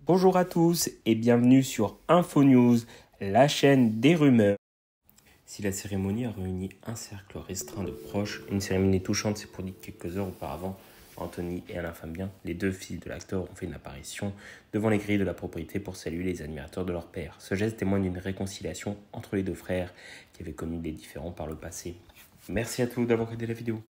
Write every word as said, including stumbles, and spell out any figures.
Bonjour à tous et bienvenue sur InfoNews, la chaîne des rumeurs. Si la cérémonie a réuni un cercle restreint de proches, une cérémonie touchante s'est produite quelques heures auparavant. Anthony et Alain Fabien, les deux fils de l'acteur, ont fait une apparition devant les grilles de la propriété pour saluer les admirateurs de leur père. Ce geste témoigne d'une réconciliation entre les deux frères qui avaient connu des différends par le passé. Merci à tous d'avoir regardé la vidéo.